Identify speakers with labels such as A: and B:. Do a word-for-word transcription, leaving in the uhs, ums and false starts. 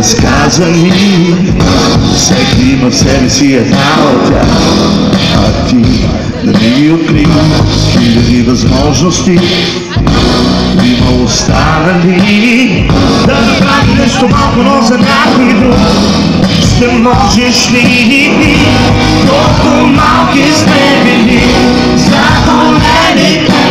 A: неразказани. Всеки има в себе си една от тях, а ти да ми откри хиляди възможности има останали. Да направи нещо малко, но за някой друг ще можеш ли? Колко малки сме били, заколени.